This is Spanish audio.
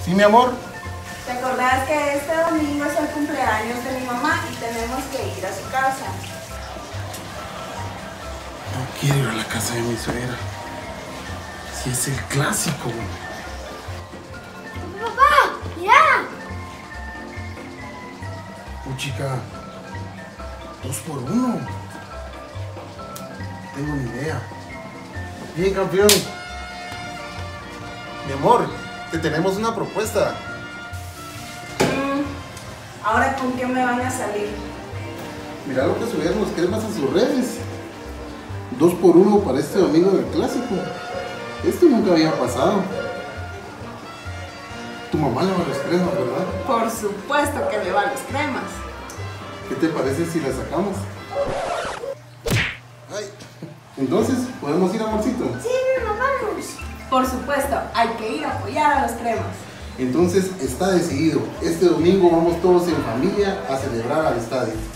Sí, mi amor. ¿Te acordás que este domingo es el cumpleaños de mi mamá y tenemos que ir a su casa? No quiero ir a la casa de mi suegra. Si es el clásico. ¡Papá! ¡Mira! Chica, 2 por 1. No tengo ni idea. Bien, campeón. Mi amor, te tenemos una propuesta. ¿Ahora con qué me van a salir? Mira lo que subieron los cremas a sus redes. 2 por 1 para este domingo del clásico. Esto nunca había pasado. Tu mamá le va a los cremas, ¿verdad? Por supuesto que le van los cremas. ¿Qué te parece si la sacamos? Ay. Entonces, ¿podemos ir, amorcito? Sí, mamá, vamos. Por supuesto, hay que ir a apoyar a los cremas. Entonces, está decidido. Este domingo vamos todos en familia a celebrar al estadio.